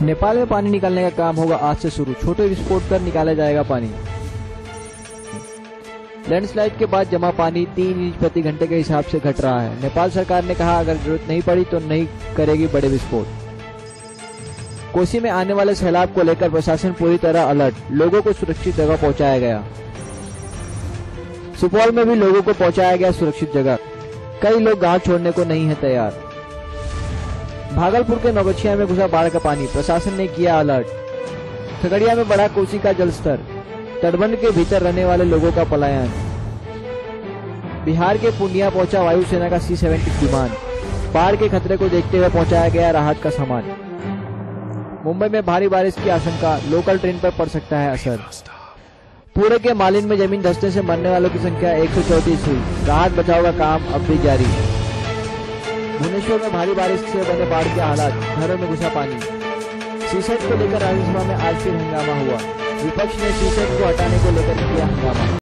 नेपाल में पानी निकालने का काम होगा आज से शुरू। छोटे विस्फोट कर निकाला जाएगा पानी। लैंडस्लाइड के बाद जमा पानी 3 इंच प्रति घंटे के हिसाब से घट रहा है। नेपाल सरकार ने कहा अगर जरूरत नहीं पड़ी तो नहीं करेगी बड़े विस्फोट। कोसी में आने वाले सैलाब को लेकर प्रशासन पूरी तरह अलर्ट, लोगों को सुरक्षित जगह पहुंचाया गया। सुपौल में भी लोगों को पहुंचाया गया सुरक्षित जगह। कई लोग गांव छोड़ने को नहीं है तैयार। भागलपुर के नौगछिया में घुसा बाढ़ का पानी, प्रशासन ने किया अलर्ट। खगड़िया में बढ़ा कोसी का जलस्तर, तटबंध के भीतर रहने वाले लोगों का पलायन। बिहार के पूर्णिया पहुंचा वायुसेना का C-70 विमान, बाढ़ के खतरे को देखते हुए पहुंचाया गया राहत का सामान। मुंबई में भारी बारिश की आशंका, लोकल ट्रेन पर पड़ सकता है असर। पुणे के मालिन में जमीन धंसने से मरने वालों की संख्या 134 हुई, राहत बचाव का काम अब भी जारी। भुवनेश्वर में भारी बारिश से बने बाढ़ के हालात, घरों में घुसा पानी। C-सेट को लेकर राज्यसभा में आज फिर हंगामा हुआ, विपक्ष ने C-सेट को हटाने को लेकर किया हंगामा।